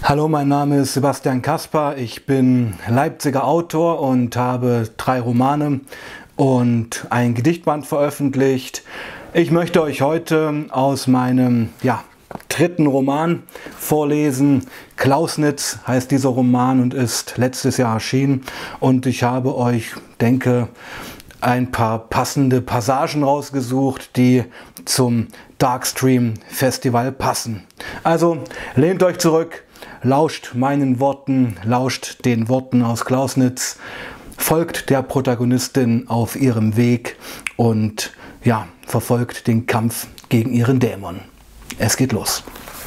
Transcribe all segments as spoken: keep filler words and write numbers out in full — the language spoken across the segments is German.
Hallo, mein Name ist Sebastian Kaspar. Ich bin Leipziger Autor und habe drei Romane und ein Gedichtband veröffentlicht. Ich möchte euch heute aus meinem ja, dritten Roman vorlesen. Klausnitz heißt dieser Roman und ist letztes Jahr erschienen. Und ich habe euch, denke, ein paar passende Passagen rausgesucht, die zum Darkstream Festival passen. Also lehnt euch zurück, lauscht meinen Worten, lauscht den Worten aus Klausnitz, folgt der Protagonistin auf ihrem Weg und ja, verfolgt den Kampf gegen ihren Dämon. Es geht los.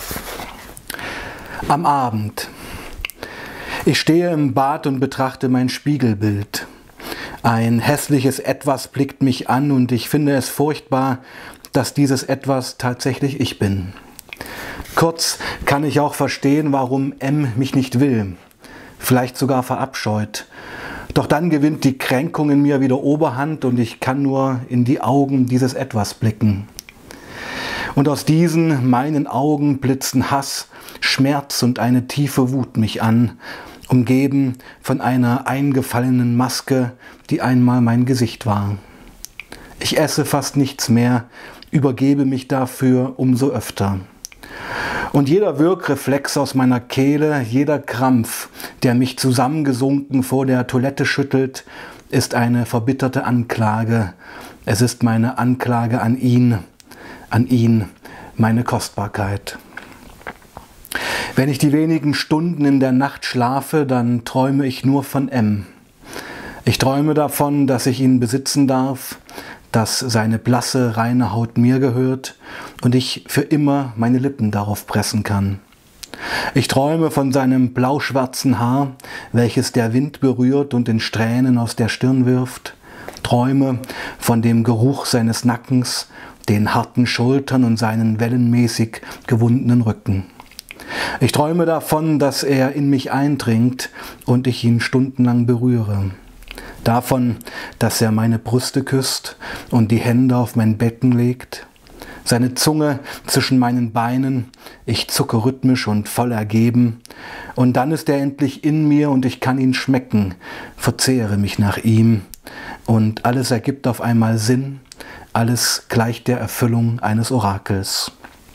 Am Abend. Ich stehe im Bad und betrachte mein Spiegelbild. Ein hässliches Etwas blickt mich an und ich finde es furchtbar, dass dieses Etwas tatsächlich ich bin. Kurz kann ich auch verstehen, warum M mich nicht will, vielleicht sogar verabscheut. Doch dann gewinnt die Kränkung in mir wieder Oberhand und ich kann nur in die Augen dieses Etwas blicken. Und aus diesen, meinen Augen blitzen Hass, Schmerz und eine tiefe Wut mich an, umgeben von einer eingefallenen Maske, die einmal mein Gesicht war. Ich esse fast nichts mehr, übergebe mich dafür umso öfter. Und jeder Wirkreflex aus meiner Kehle, jeder Krampf, der mich zusammengesunken vor der Toilette schüttelt, ist eine verbitterte Anklage. Es ist meine Anklage an ihn, an ihn, meine Kostbarkeit. Wenn ich die wenigen Stunden in der Nacht schlafe, dann träume ich nur von M. Ich träume davon, dass ich ihn besitzen darf, dass seine blasse, reine Haut mir gehört und ich für immer meine Lippen darauf pressen kann. Ich träume von seinem blauschwarzen Haar, welches der Wind berührt und in Strähnen aus der Stirn wirft. Träume von dem Geruch seines Nackens, den harten Schultern und seinen wellenmäßig gewundenen Rücken. Ich träume davon, dass er in mich eindringt und ich ihn stundenlang berühre. Davon, dass er meine Brüste küsst und die Hände auf mein Becken legt. Seine Zunge zwischen meinen Beinen, ich zucke rhythmisch und voll ergeben. Und dann ist er endlich in mir und ich kann ihn schmecken, verzehre mich nach ihm. Und alles ergibt auf einmal Sinn, alles gleicht der Erfüllung eines Orakels.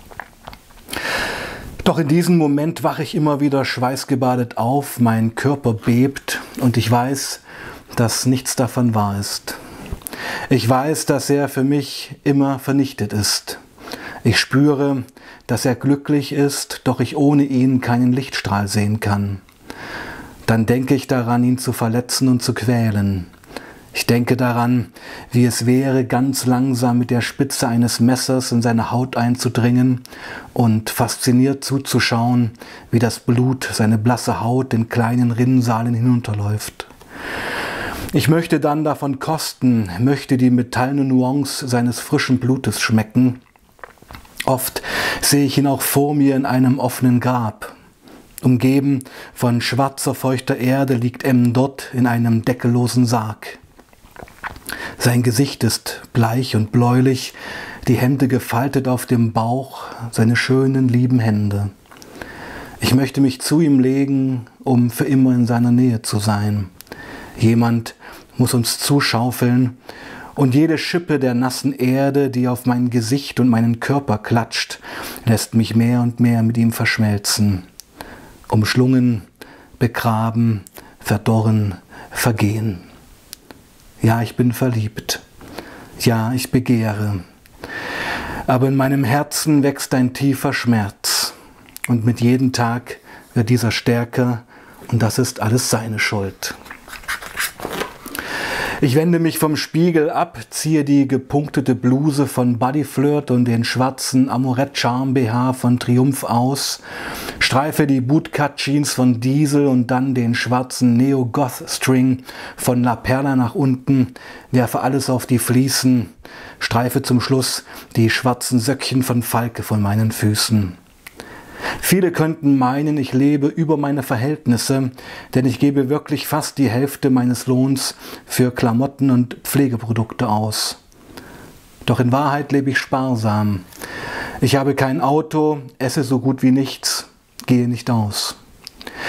Doch in diesem Moment wache ich immer wieder schweißgebadet auf, mein Körper bebt und ich weiß, dass nichts davon wahr ist. Ich weiß, dass er für mich immer vernichtet ist. Ich spüre, dass er glücklich ist, doch ich ohne ihn keinen Lichtstrahl sehen kann. Dann denke ich daran, ihn zu verletzen und zu quälen. Ich denke daran, wie es wäre, ganz langsam mit der Spitze eines Messers in seine Haut einzudringen und fasziniert zuzuschauen, wie das Blut seine blasse Haut in kleinen Rinnsalen hinunterläuft. Ich möchte dann davon kosten, möchte die metallene Nuance seines frischen Blutes schmecken. Oft sehe ich ihn auch vor mir in einem offenen Grab. Umgeben von schwarzer, feuchter Erde liegt M dort in einem deckellosen Sarg. Sein Gesicht ist bleich und bläulich, die Hände gefaltet auf dem Bauch, seine schönen, lieben Hände. Ich möchte mich zu ihm legen, um für immer in seiner Nähe zu sein. Jemand muss uns zuschaufeln und jede Schippe der nassen Erde, die auf mein Gesicht und meinen Körper klatscht, lässt mich mehr und mehr mit ihm verschmelzen. Umschlungen, begraben, verdorren, vergehen. Ja, ich bin verliebt. Ja, ich begehre. Aber in meinem Herzen wächst ein tiefer Schmerz. Und mit jedem Tag wird dieser stärker und das ist alles seine Schuld. Ich wende mich vom Spiegel ab, ziehe die gepunktete Bluse von Bodyflirt und den schwarzen Amorette Charm B H von Triumph aus, streife die Bootcut Jeans von Diesel und dann den schwarzen Neo-Goth String von La Perla nach unten, werfe alles auf die Fliesen, streife zum Schluss die schwarzen Söckchen von Falke von meinen Füßen. Viele könnten meinen, ich lebe über meine Verhältnisse, denn ich gebe wirklich fast die Hälfte meines Lohns für Klamotten und Pflegeprodukte aus. Doch in Wahrheit lebe ich sparsam. Ich habe kein Auto, esse so gut wie nichts, gehe nicht aus.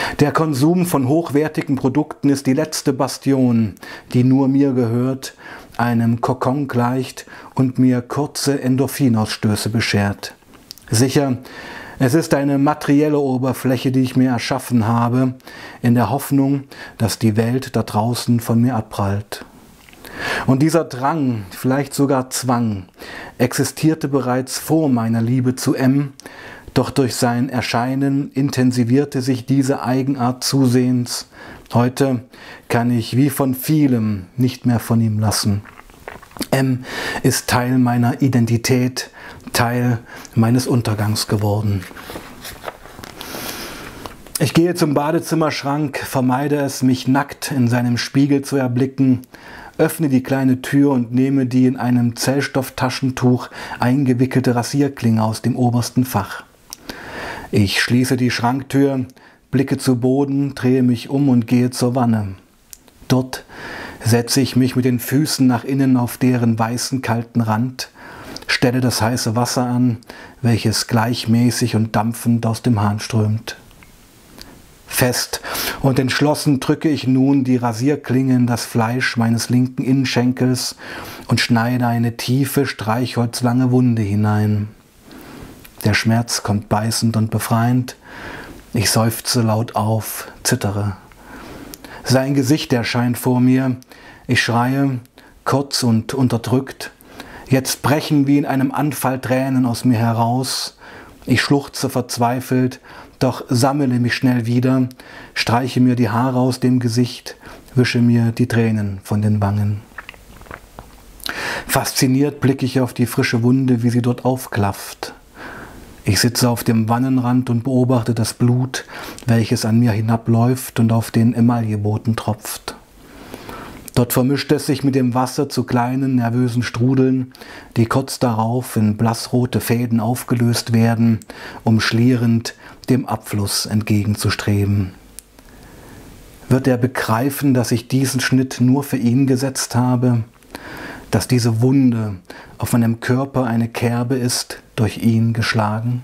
Der Konsum von hochwertigen Produkten ist die letzte Bastion, die nur mir gehört, einem Kokon gleicht und mir kurze Endorphinausstöße beschert. Sicher, es ist eine materielle Oberfläche, die ich mir erschaffen habe, in der Hoffnung, dass die Welt da draußen von mir abprallt. Und dieser Drang, vielleicht sogar Zwang, existierte bereits vor meiner Liebe zu M, doch durch sein Erscheinen intensivierte sich diese Eigenart zusehends. Heute kann ich wie von vielem nicht mehr von ihm lassen. M ist Teil meiner Identität, Teil meines Untergangs geworden. Ich gehe zum Badezimmerschrank, vermeide es, mich nackt in seinem Spiegel zu erblicken, öffne die kleine Tür und nehme die in einem Zellstofftaschentuch eingewickelte Rasierklinge aus dem obersten Fach. Ich schließe die Schranktür, blicke zu Boden, drehe mich um und gehe zur Wanne. Dort setze ich mich mit den Füßen nach innen auf deren weißen, kalten Rand, stelle das heiße Wasser an, welches gleichmäßig und dampfend aus dem Hahn strömt. Fest und entschlossen drücke ich nun die Rasierklinge in das Fleisch meines linken Innenschenkels und schneide eine tiefe, streichholzlange Wunde hinein. Der Schmerz kommt beißend und befreiend. Ich seufze laut auf, zittere. Sein Gesicht erscheint vor mir. Ich schreie, kurz und unterdrückt. Jetzt brechen wie in einem Anfall Tränen aus mir heraus. Ich schluchze verzweifelt, doch sammle mich schnell wieder, streiche mir die Haare aus dem Gesicht, wische mir die Tränen von den Wangen. Fasziniert blicke ich auf die frische Wunde, wie sie dort aufklafft. Ich sitze auf dem Wannenrand und beobachte das Blut, welches an mir hinabläuft und auf den Emailleboden tropft. Dort vermischt es sich mit dem Wasser zu kleinen, nervösen Strudeln, die kurz darauf in blassrote Fäden aufgelöst werden, um schlierend dem Abfluss entgegenzustreben. Wird er begreifen, dass ich diesen Schnitt nur für ihn gesetzt habe, dass diese Wunde auf meinem Körper eine Kerbe ist, durch ihn geschlagen?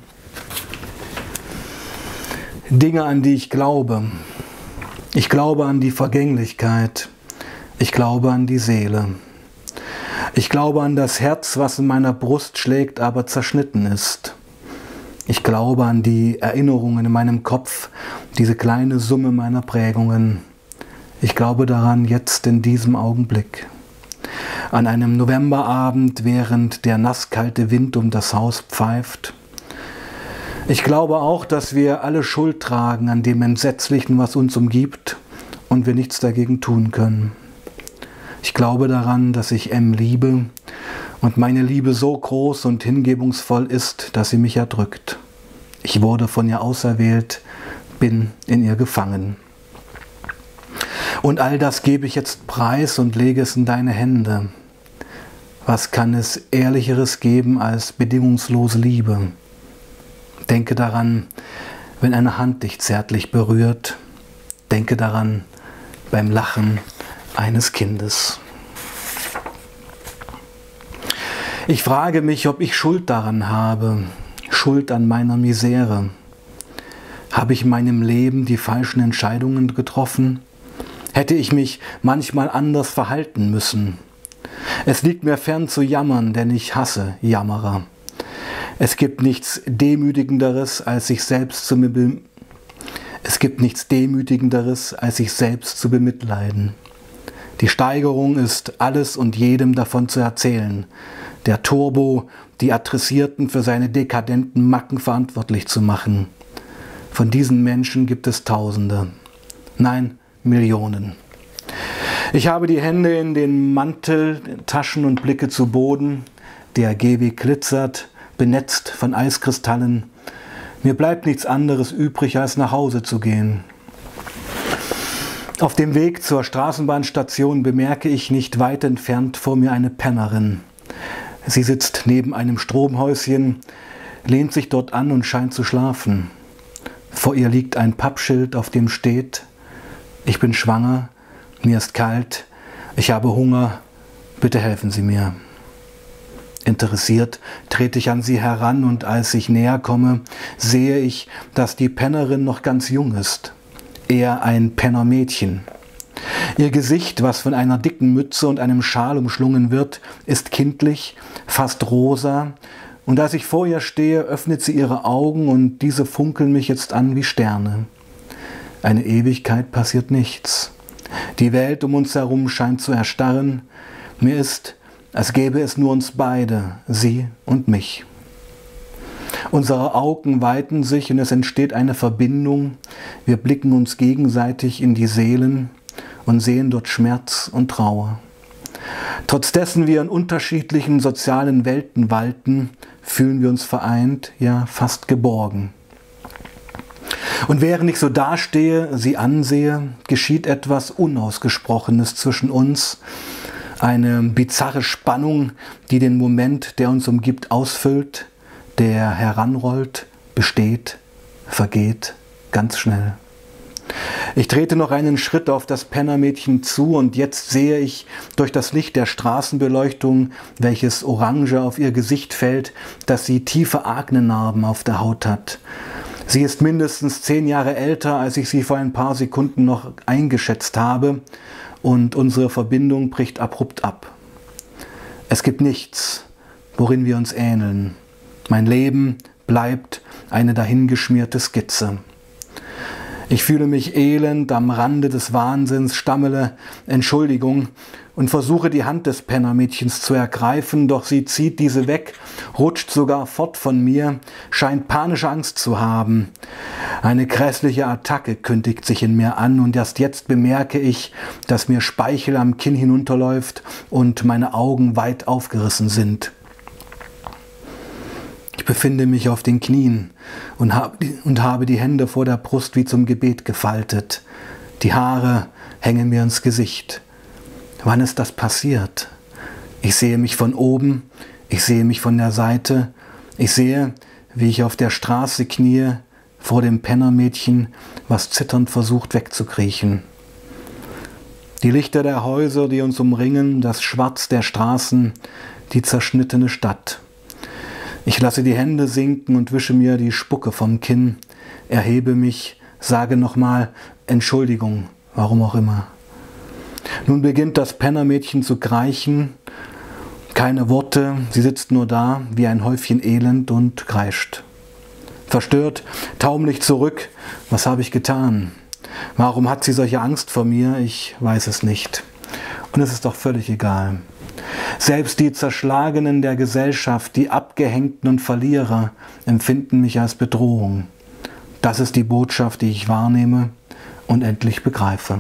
Dinge, an die ich glaube. Ich glaube an die Vergänglichkeit. Ich glaube an die Seele. Ich glaube an das Herz, was in meiner Brust schlägt, aber zerschnitten ist. Ich glaube an die Erinnerungen in meinem Kopf, diese kleine Summe meiner Prägungen. Ich glaube daran jetzt in diesem Augenblick. An einem Novemberabend, während der nasskalte Wind um das Haus pfeift. Ich glaube auch, dass wir alle Schuld tragen an dem Entsetzlichen, was uns umgibt und wir nichts dagegen tun können. Ich glaube daran, dass ich M liebe und meine Liebe so groß und hingebungsvoll ist, dass sie mich erdrückt. Ich wurde von ihr auserwählt, bin in ihr gefangen. Und all das gebe ich jetzt preis und lege es in deine Hände. Was kann es Ehrlicheres geben als bedingungslose Liebe? Denke daran, wenn eine Hand dich zärtlich berührt. Denke daran beim Lachen eines Kindes. Ich frage mich, ob ich Schuld daran habe, Schuld an meiner Misere. Habe ich in meinem Leben die falschen Entscheidungen getroffen? Hätte ich mich manchmal anders verhalten müssen? Es liegt mir fern zu jammern, denn ich hasse Jammerer. Es gibt nichts Demütigenderes, als sich selbst zu be- Es gibt nichts Demütigenderes, als sich selbst zu bemitleiden. Die Steigerung ist alles und jedem davon zu erzählen. Der Turbo, die Adressierten für seine dekadenten Macken verantwortlich zu machen. Von diesen Menschen gibt es Tausende. Nein, Millionen. Ich habe die Hände in den Manteltaschen und blicke zu Boden. Der Gehweg glitzert, benetzt von Eiskristallen. Mir bleibt nichts anderes übrig, als nach Hause zu gehen. Auf dem Weg zur Straßenbahnstation bemerke ich nicht weit entfernt vor mir eine Pennerin. Sie sitzt neben einem Stromhäuschen, lehnt sich dort an und scheint zu schlafen. Vor ihr liegt ein Pappschild, auf dem steht: Ich bin schwanger, mir ist kalt, ich habe Hunger, bitte helfen Sie mir. Interessiert trete ich an sie heran und als ich näher komme, sehe ich, dass die Pennerin noch ganz jung ist. eher ein Pennermädchen. Ihr Gesicht, was von einer dicken Mütze und einem Schal umschlungen wird, ist kindlich, fast rosa, und als ich vor ihr stehe, öffnet sie ihre Augen und diese funkeln mich jetzt an wie Sterne. Eine Ewigkeit passiert nichts. Die Welt um uns herum scheint zu erstarren. Mir ist, als gäbe es nur uns beide, sie und mich. Unsere Augen weiten sich und es entsteht eine Verbindung. Wir blicken uns gegenseitig in die Seelen und sehen dort Schmerz und Trauer. Trotz dessen wir in unterschiedlichen sozialen Welten walten, fühlen wir uns vereint, ja fast geborgen. Und während ich so dastehe, sie ansehe, geschieht etwas Unausgesprochenes zwischen uns, eine bizarre Spannung, die den Moment, der uns umgibt, ausfüllt, der heranrollt, besteht, vergeht, ganz schnell. Ich trete noch einen Schritt auf das Pennermädchen zu und jetzt sehe ich durch das Licht der Straßenbeleuchtung, welches orange auf ihr Gesicht fällt, dass sie tiefe Aknenarben auf der Haut hat. Sie ist mindestens zehn Jahre älter, als ich sie vor ein paar Sekunden noch eingeschätzt habe, und unsere Verbindung bricht abrupt ab. Es gibt nichts, worin wir uns ähneln. Mein Leben bleibt eine dahingeschmierte Skizze. Ich fühle mich elend am Rande des Wahnsinns, stammele Entschuldigung und versuche die Hand des Pennermädchens zu ergreifen, doch sie zieht diese weg, rutscht sogar fort von mir, scheint panische Angst zu haben. Eine grässliche Attacke kündigt sich in mir an und erst jetzt bemerke ich, dass mir Speichel am Kinn hinunterläuft und meine Augen weit aufgerissen sind. Ich befinde mich auf den Knien und habe, und habe die Hände vor der Brust wie zum Gebet gefaltet. Die Haare hängen mir ins Gesicht. Wann ist das passiert? Ich sehe mich von oben, ich sehe mich von der Seite, ich sehe, wie ich auf der Straße kniee, vor dem Pennermädchen, was zitternd versucht wegzukriechen. Die Lichter der Häuser, die uns umringen, das Schwarz der Straßen, die zerschnittene Stadt. Ich lasse die Hände sinken und wische mir die Spucke vom Kinn, erhebe mich, sage nochmal Entschuldigung, warum auch immer. Nun beginnt das Pennermädchen zu kreichen, keine Worte, sie sitzt nur da wie ein Häufchen Elend und kreischt. Verstört taumel ich zurück, was habe ich getan? Warum hat sie solche Angst vor mir? Ich weiß es nicht. Und es ist doch völlig egal. Selbst die Zerschlagenen der Gesellschaft, die Abgehängten und Verlierer, empfinden mich als Bedrohung. Das ist die Botschaft, die ich wahrnehme und endlich begreife.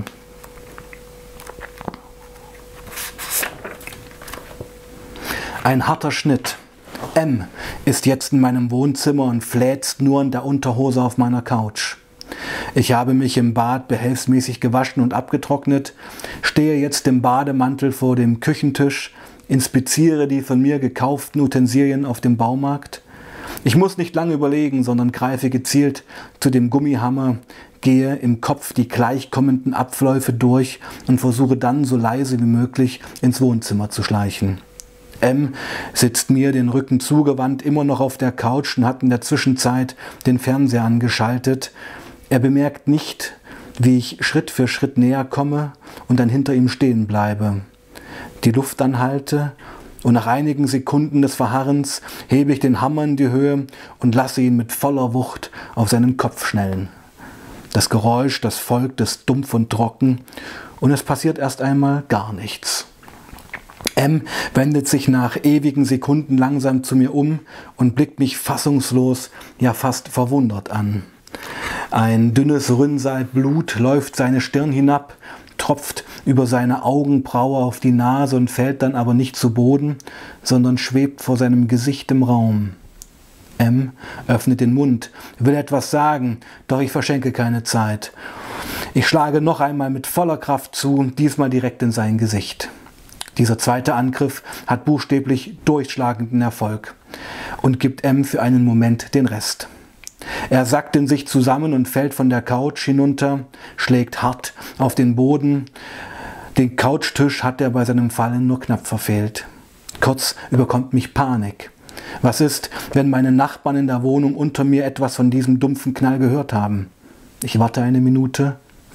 Ein harter Schnitt. M ist jetzt in meinem Wohnzimmer und fläzt nur in der Unterhose auf meiner Couch. Ich habe mich im Bad behelfsmäßig gewaschen und abgetrocknet, stehe jetzt im Bademantel vor dem Küchentisch, inspiziere die von mir gekauften Utensilien auf dem Baumarkt. Ich muss nicht lange überlegen, sondern greife gezielt zu dem Gummihammer, gehe im Kopf die gleichkommenden Abläufe durch und versuche dann so leise wie möglich ins Wohnzimmer zu schleichen. M sitzt mir den Rücken zugewandt, immer noch auf der Couch und hat in der Zwischenzeit den Fernseher angeschaltet. Er bemerkt nicht, wie ich Schritt für Schritt näher komme und dann hinter ihm stehen bleibe. Die Luft anhalte und nach einigen Sekunden des Verharrens hebe ich den Hammer in die Höhe und lasse ihn mit voller Wucht auf seinen Kopf schnellen. Das Geräusch, das folgt, ist dumpf und trocken und es passiert erst einmal gar nichts. M wendet sich nach ewigen Sekunden langsam zu mir um und blickt mich fassungslos, ja fast verwundert an. Ein dünnes Rinnsal Blut läuft seine Stirn hinab, tropft über seine Augenbraue auf die Nase und fällt dann aber nicht zu Boden, sondern schwebt vor seinem Gesicht im Raum. M öffnet den Mund, will etwas sagen, doch ich verschenke keine Zeit. Ich schlage noch einmal mit voller Kraft zu, diesmal direkt in sein Gesicht. Dieser zweite Angriff hat buchstäblich durchschlagenden Erfolg und gibt M für einen Moment den Rest. Er sackt in sich zusammen und fällt von der Couch hinunter, schlägt hart auf den Boden. Den Couchtisch hat er bei seinem Fallen nur knapp verfehlt. Kurz überkommt mich Panik. Was ist, wenn meine Nachbarn in der Wohnung unter mir etwas von diesem dumpfen Knall gehört haben? Ich warte eine Minute,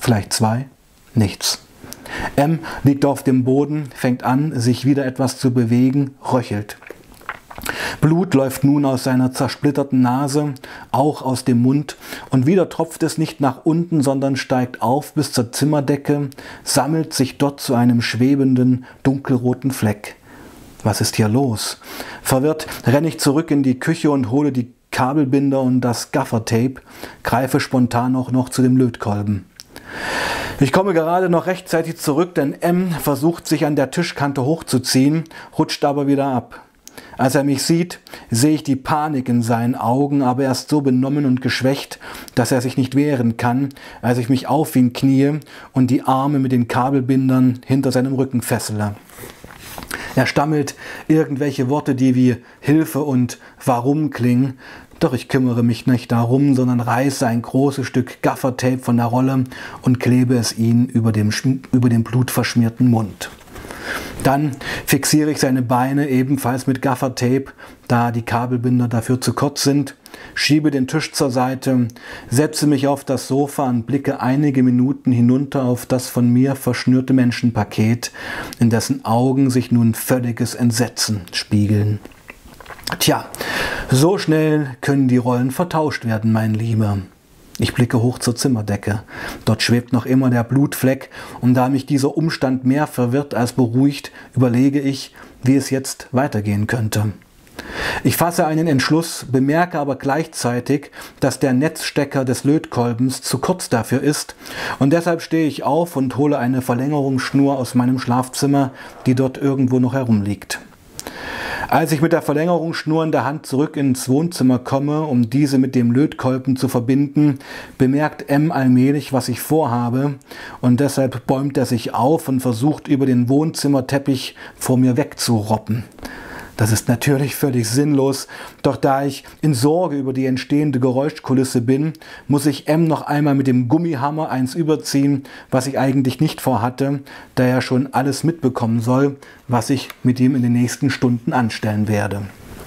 vielleicht zwei, nichts. M liegt auf dem Boden, fängt an, sich wieder etwas zu bewegen, röchelt. Blut läuft nun aus seiner zersplitterten Nase, auch aus dem Mund, und wieder tropft es nicht nach unten, sondern steigt auf bis zur Zimmerdecke, sammelt sich dort zu einem schwebenden, dunkelroten Fleck. Was ist hier los? Verwirrt renne ich zurück in die Küche und hole die Kabelbinder und das Gaffertape, greife spontan auch noch zu dem Lötkolben. Ich komme gerade noch rechtzeitig zurück, denn M versucht sich an der Tischkante hochzuziehen, rutscht aber wieder ab. Als er mich sieht, sehe ich die Panik in seinen Augen, aber er ist so benommen und geschwächt, dass er sich nicht wehren kann, als ich mich auf ihn kniee und die Arme mit den Kabelbindern hinter seinem Rücken fessele. Er stammelt irgendwelche Worte, die wie Hilfe und Warum klingen, doch ich kümmere mich nicht darum, sondern reiße ein großes Stück Gaffertape von der Rolle und klebe es ihm über dem, über den blutverschmierten Mund. Dann fixiere ich seine Beine ebenfalls mit Gaffertape, da die Kabelbinder dafür zu kurz sind, schiebe den Tisch zur Seite, setze mich auf das Sofa und blicke einige Minuten hinunter auf das von mir verschnürte Menschenpaket, in dessen Augen sich nun völliges Entsetzen spiegeln. Tja, so schnell können die Rollen vertauscht werden, mein Lieber. Ich blicke hoch zur Zimmerdecke. Dort schwebt noch immer der Blutfleck, und da mich dieser Umstand mehr verwirrt als beruhigt, überlege ich, wie es jetzt weitergehen könnte. Ich fasse einen Entschluss, bemerke aber gleichzeitig, dass der Netzstecker des Lötkolbens zu kurz dafür ist, und deshalb stehe ich auf und hole eine Verlängerungsschnur aus meinem Schlafzimmer, die dort irgendwo noch herumliegt. Als ich mit der Verlängerungsschnur in der Hand zurück ins Wohnzimmer komme, um diese mit dem Lötkolben zu verbinden, bemerkt M allmählich, was ich vorhabe, und deshalb bäumt er sich auf und versucht, über den Wohnzimmerteppich vor mir wegzuroppen. Das ist natürlich völlig sinnlos, doch da ich in Sorge über die entstehende Geräuschkulisse bin, muss ich M noch einmal mit dem Gummihammer eins überziehen, was ich eigentlich nicht vorhatte, da er schon alles mitbekommen soll, was ich mit ihm in den nächsten Stunden anstellen werde.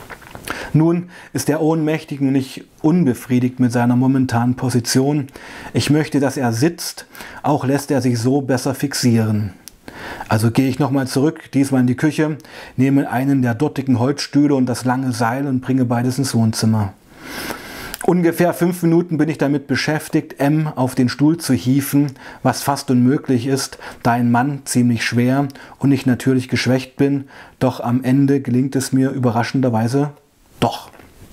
Nun ist er ohnmächtig und nicht unbefriedigt mit seiner momentanen Position. Ich möchte, dass er sitzt, auch lässt er sich so besser fixieren. Also gehe ich nochmal zurück, diesmal in die Küche, nehme einen der dortigen Holzstühle und das lange Seil und bringe beides ins Wohnzimmer. Ungefähr fünf Minuten bin ich damit beschäftigt, M auf den Stuhl zu hieven, was fast unmöglich ist, da ein Mann ziemlich schwer und ich natürlich geschwächt bin, doch am Ende gelingt es mir überraschenderweise doch.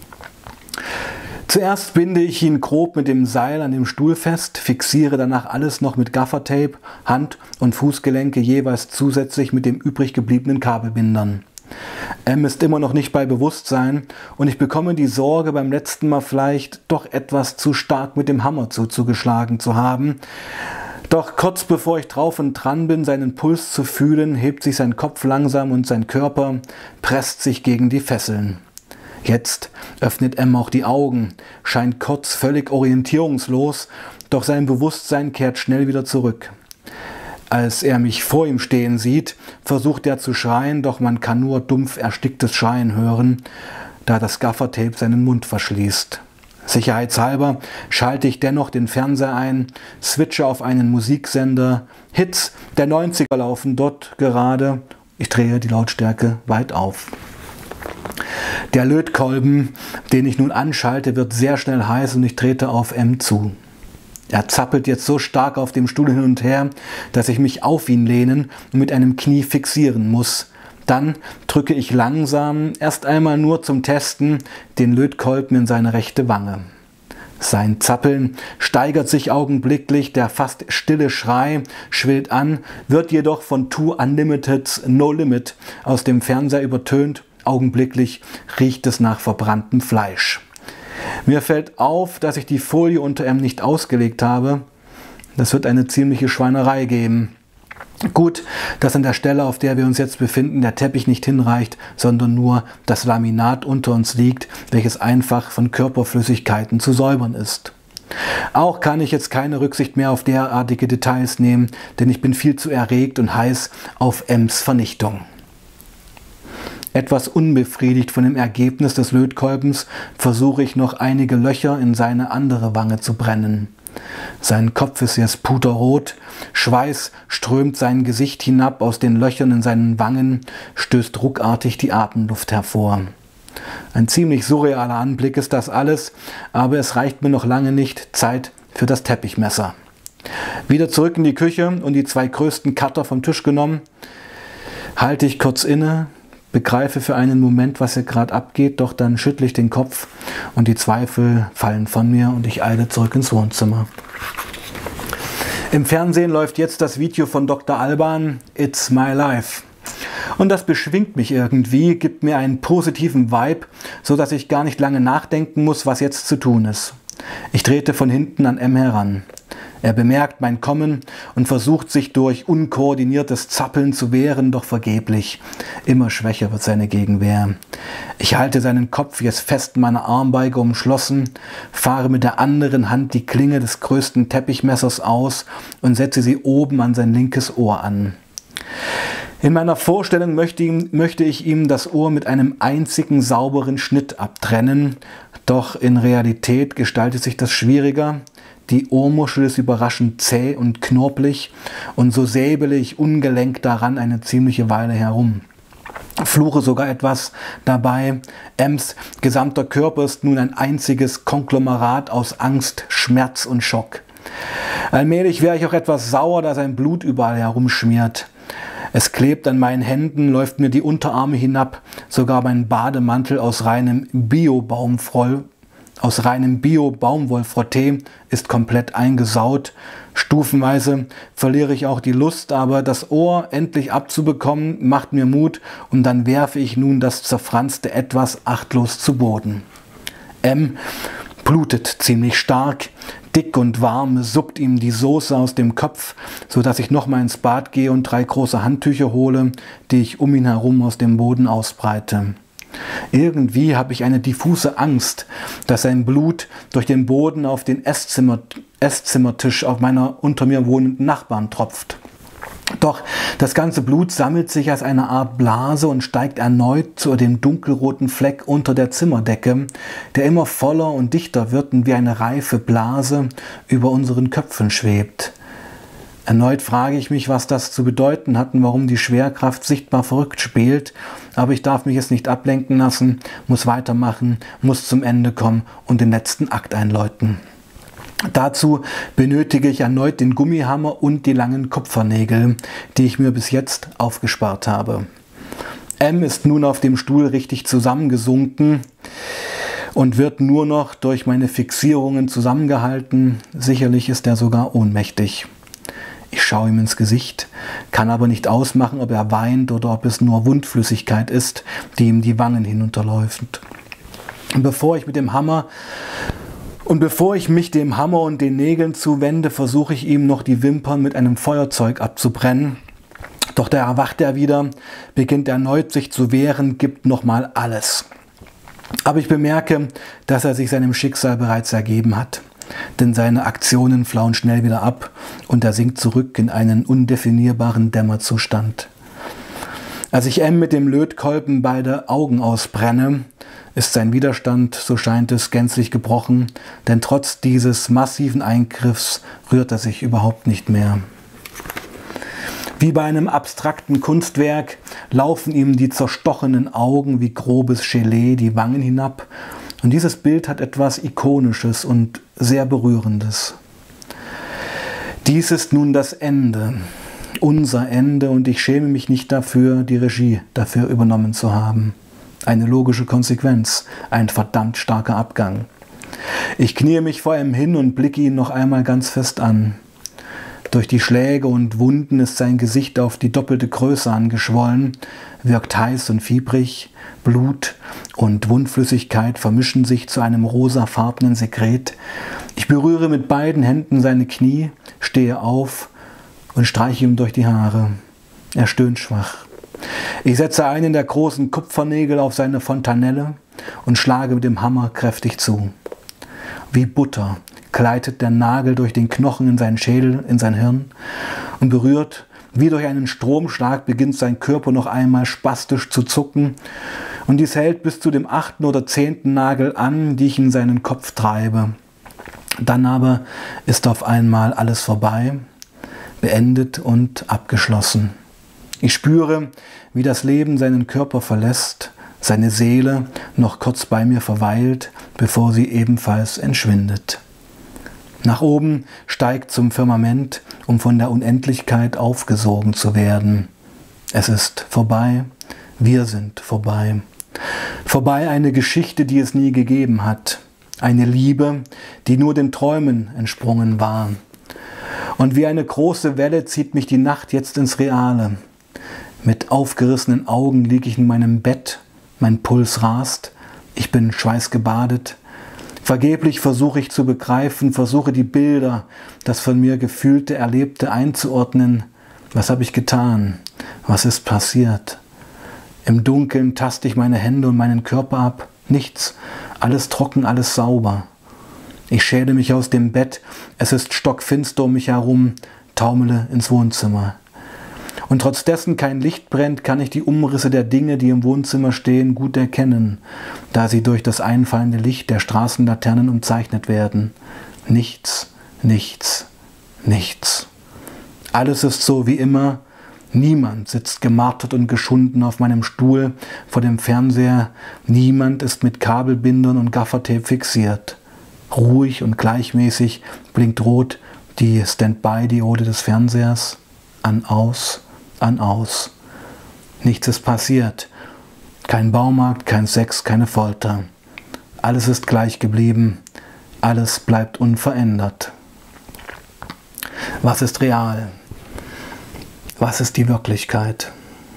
Zuerst binde ich ihn grob mit dem Seil an dem Stuhl fest, fixiere danach alles noch mit Gaffertape, Hand- und Fußgelenke jeweils zusätzlich mit dem übrig gebliebenen Kabelbindern. M ist immer noch nicht bei Bewusstsein und ich bekomme die Sorge, beim letzten Mal vielleicht doch etwas zu stark mit dem Hammer zuzugeschlagen zu haben. Doch kurz bevor ich drauf und dran bin, seinen Puls zu fühlen, hebt sich sein Kopf langsam und sein Körper presst sich gegen die Fesseln. Jetzt öffnet M auch die Augen, scheint kurz völlig orientierungslos, doch sein Bewusstsein kehrt schnell wieder zurück. Als er mich vor ihm stehen sieht, versucht er zu schreien, doch man kann nur dumpf ersticktes Schreien hören, da das Gaffertape seinen Mund verschließt. Sicherheitshalber schalte ich dennoch den Fernseher ein, switche auf einen Musiksender. Hits der neunziger laufen dort gerade. Ich drehe die Lautstärke weit auf. Der Lötkolben, den ich nun anschalte, wird sehr schnell heiß und ich trete auf M zu. Er zappelt jetzt so stark auf dem Stuhl hin und her, dass ich mich auf ihn lehnen und mit einem Knie fixieren muss. Dann drücke ich langsam, erst einmal nur zum Testen, den Lötkolben in seine rechte Wange. Sein Zappeln steigert sich augenblicklich, der fast stille Schrei schwillt an, wird jedoch von Two Unlimiteds No Limit aus dem Fernseher übertönt. Augenblicklich riecht es nach verbranntem Fleisch. Mir fällt auf, dass ich die Folie unter M nicht ausgelegt habe. Das wird eine ziemliche Schweinerei geben. Gut, dass an der Stelle, auf der wir uns jetzt befinden, der Teppich nicht hinreicht, sondern nur das Laminat unter uns liegt, welches einfach von Körperflüssigkeiten zu säubern ist. Auch kann ich jetzt keine Rücksicht mehr auf derartige Details nehmen, denn ich bin viel zu erregt und heiß auf Ms Vernichtung. Etwas unbefriedigt von dem Ergebnis des Lötkolbens versuche ich noch einige Löcher in seine andere Wange zu brennen. Sein Kopf ist jetzt puterrot, Schweiß strömt sein Gesicht hinab, aus den Löchern in seinen Wangen stößt ruckartig die Atemluft hervor. Ein ziemlich surrealer Anblick ist das alles, aber es reicht mir noch lange nicht. Zeit für das Teppichmesser. Wieder zurück in die Küche und die zwei größten Cutter vom Tisch genommen, halte ich kurz inne, begreife für einen Moment, was hier gerade abgeht, doch dann schüttle ich den Kopf und die Zweifel fallen von mir und ich eile zurück ins Wohnzimmer. Im Fernsehen läuft jetzt das Video von Doktor Alban, It's My Life. Und das beschwingt mich irgendwie, gibt mir einen positiven Vibe, so dass ich gar nicht lange nachdenken muss, was jetzt zu tun ist. Ich trete von hinten an M heran. Er bemerkt mein Kommen und versucht sich durch unkoordiniertes Zappeln zu wehren, doch vergeblich. Immer schwächer wird seine Gegenwehr. Ich halte seinen Kopf jetzt fest in meiner Armbeige umschlossen, fahre mit der anderen Hand die Klinge des größten Teppichmessers aus und setze sie oben an sein linkes Ohr an. In meiner Vorstellung möchte, ihm, möchte ich ihm das Ohr mit einem einzigen sauberen Schnitt abtrennen, doch in Realität gestaltet sich das schwieriger. Die Ohrmuschel ist überraschend zäh und knorpelig und so säbele ich ungelenkt daran eine ziemliche Weile herum. Fluche sogar etwas dabei. Ems gesamter Körper ist nun ein einziges Konglomerat aus Angst, Schmerz und Schock. Allmählich wäre ich auch etwas sauer, da sein Blut überall herumschmiert. Es klebt an meinen Händen, läuft mir die Unterarme hinab, sogar mein Bademantel aus reinem Bio-Baumwoll, aus reinem Bio-Baumwollfrotté ist komplett eingesaut. Stufenweise verliere ich auch die Lust, aber das Ohr endlich abzubekommen, macht mir Mut und dann werfe ich nun das zerfranste Etwas achtlos zu Boden. M blutet ziemlich stark. Dick und warm suppt ihm die Soße aus dem Kopf, so dass ich nochmal ins Bad gehe und drei große Handtücher hole, die ich um ihn herum aus dem Boden ausbreite. Irgendwie habe ich eine diffuse Angst, dass sein Blut durch den Boden auf den Esszimmer, Esszimmertisch auf meiner unter mir wohnenden Nachbarn tropft. Doch das ganze Blut sammelt sich als eine Art Blase und steigt erneut zu dem dunkelroten Fleck unter der Zimmerdecke, der immer voller und dichter wird und wie eine reife Blase über unseren Köpfen schwebt. Erneut frage ich mich, was das zu bedeuten hat und warum die Schwerkraft sichtbar verrückt spielt, aber ich darf mich jetzt nicht ablenken lassen, muss weitermachen, muss zum Ende kommen und den letzten Akt einläuten. Dazu benötige ich erneut den Gummihammer und die langen Kupfernägel, die ich mir bis jetzt aufgespart habe. M ist nun auf dem Stuhl richtig zusammengesunken und wird nur noch durch meine Fixierungen zusammengehalten. Sicherlich ist er sogar ohnmächtig. Ich schaue ihm ins Gesicht, kann aber nicht ausmachen, ob er weint oder ob es nur Wundflüssigkeit ist, die ihm die Wangen hinunterläuft. Und bevor ich mit dem Hammer Und bevor ich mich dem Hammer und den Nägeln zuwende, versuche ich ihm noch die Wimpern mit einem Feuerzeug abzubrennen. Doch da erwacht er wieder, beginnt erneut sich zu wehren, gibt nochmal alles. Aber ich bemerke, dass er sich seinem Schicksal bereits ergeben hat. Denn seine Aktionen flauen schnell wieder ab und er sinkt zurück in einen undefinierbaren Dämmerzustand. Als ich M mit dem Lötkolben beide Augen ausbrenne, ist sein Widerstand, so scheint es, gänzlich gebrochen, denn trotz dieses massiven Eingriffs rührt er sich überhaupt nicht mehr. Wie bei einem abstrakten Kunstwerk laufen ihm die zerstochenen Augen wie grobes Gelee die Wangen hinab und dieses Bild hat etwas Ikonisches und sehr Berührendes. Dies ist nun das Ende, unser Ende und ich schäme mich nicht dafür, die Regie dafür übernommen zu haben. Eine logische Konsequenz, ein verdammt starker Abgang. Ich kniee mich vor ihm hin und blicke ihn noch einmal ganz fest an. Durch die Schläge und Wunden ist sein Gesicht auf die doppelte Größe angeschwollen, wirkt heiß und fiebrig, Blut und Wundflüssigkeit vermischen sich zu einem rosafarbenen Sekret. Ich berühre mit beiden Händen seine Knie, stehe auf und streiche ihm durch die Haare. Er stöhnt schwach. Ich setze einen der großen Kupfernägel auf seine Fontanelle und schlage mit dem Hammer kräftig zu. Wie Butter gleitet der Nagel durch den Knochen in seinen Schädel, in sein Hirn und berührt, wie durch einen Stromschlag beginnt sein Körper noch einmal spastisch zu zucken und dies hält bis zu dem achten oder zehnten Nagel an, die ich in seinen Kopf treibe. Dann aber ist auf einmal alles vorbei, beendet und abgeschlossen. Ich spüre, wie das Leben seinen Körper verlässt, seine Seele noch kurz bei mir verweilt, bevor sie ebenfalls entschwindet. Nach oben steigt zum Firmament, um von der Unendlichkeit aufgesogen zu werden. Es ist vorbei, wir sind vorbei. Vorbei eine Geschichte, die es nie gegeben hat. Eine Liebe, die nur den Träumen entsprungen war. Und wie eine große Welle zieht mich die Nacht jetzt ins Reale. Mit aufgerissenen Augen liege ich in meinem Bett, mein Puls rast, ich bin schweißgebadet. Vergeblich versuche ich zu begreifen, versuche die Bilder, das von mir Gefühlte, Erlebte einzuordnen. Was habe ich getan? Was ist passiert? Im Dunkeln taste ich meine Hände und meinen Körper ab. Nichts, alles trocken, alles sauber. Ich schäle mich aus dem Bett, es ist stockfinster um mich herum, taumele ins Wohnzimmer. Und trotz dessen kein Licht brennt, kann ich die Umrisse der Dinge, die im Wohnzimmer stehen, gut erkennen, da sie durch das einfallende Licht der Straßenlaternen umzeichnet werden. Nichts, nichts, nichts. Alles ist so wie immer. Niemand sitzt gemartert und geschunden auf meinem Stuhl vor dem Fernseher. Niemand ist mit Kabelbindern und Gaffertape fixiert. Ruhig und gleichmäßig blinkt rot die Standby-Diode des Fernsehers. An, aus, an, aus. Nichts ist passiert. Kein Baumarkt, kein Sex, keine Folter. Alles ist gleich geblieben. Alles bleibt unverändert. Was ist real? Was ist die Wirklichkeit?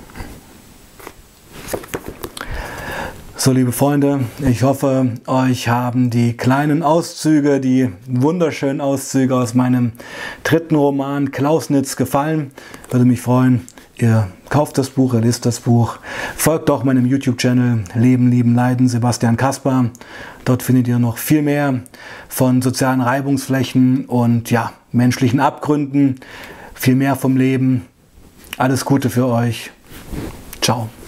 So, liebe Freunde, ich hoffe, euch haben die kleinen Auszüge, die wunderschönen Auszüge aus meinem dritten Roman Klausnitz gefallen. Würde mich freuen, ihr kauft das Buch, ihr lest das Buch. Folgt auch meinem YouTube-Channel Leben, Lieben, Leiden, Sebastian Kaspar. Dort findet ihr noch viel mehr von sozialen Reibungsflächen und ja, menschlichen Abgründen, viel mehr vom Leben. Alles Gute für euch. Ciao.